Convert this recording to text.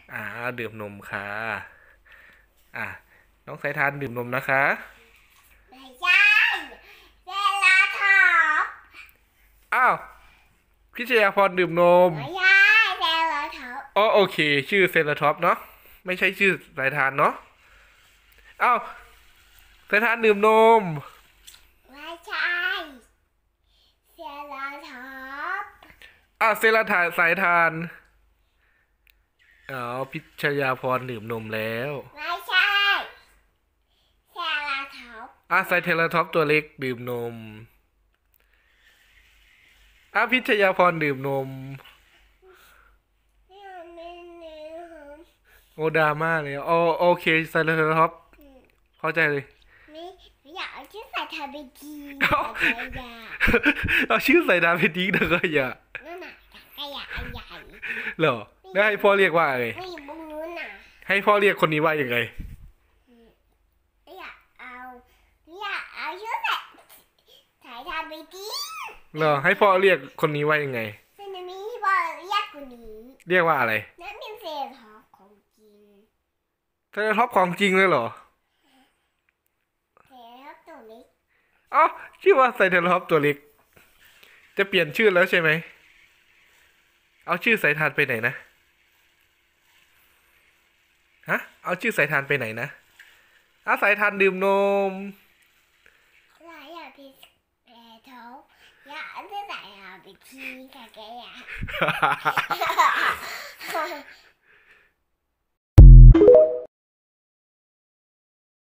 อ่าดื่มนมค่ะอ่ะน้องสายทานดื่มนมนะคะไม่ใช่เซราทอปอ้าวพิชยาพรดื่มนมไม่ใช่เซราทอปอ๋อโอเคชื่อเซราท็อปเนาะไม่ใช่ชื่อสายทานเนาะอ้าวสายทานดื่มนมไม่ใช่เซราทอปอ้าวเซราทานสายทานอ๋อพิชยาพรดื่มนมแล้วไม่ใช่เซราทอปอ้าวไซเทราท็อปตัวเล็กดื่มนมอ้าวพิชยาพรดื่มนมโอดราม่าเลยอ๋อโอเคไซเทราท็อปเข้าใจเลยไม่อยากเอาชื่อใส่ทาเบจีเอาแต่ก็อยากเอาชื่อใส่ดาเพดีนะก็อย่านั่นน่ะก็อยากอันใหญ่เหรอแล้วให้พ่อเรียกว่าอะไรไม่อยู่บนนู้นน่ะให้พ่อเรียกคนนี้ว่ายังไงไม่อยากเอาไม่อยากเอาชื่อใส่ทาเบจีเหรอให้พ่อเรียกคนนี้ว่ายังไงซึนามิที่บอกเรียกคนนี้เรียกว่าอะไรนั่นเป็นเศษของจริงไซเทอร์ท็อปของจริงเลยเหรอเศษตัวเล็กอ๋อชื่อว่าไซเทอร์ท็อปตัวเล็กจะเปลี่ยนชื่อแล้วใช่ไหมเอาชื่อสายทานไปไหนนะฮะเอาชื่อสายทานไปไหนนะอ้าวสายทานดื่มนมหลายอย่างเป็นแผลท้องอยากจะใส่ทาเบจีกับแกอยาก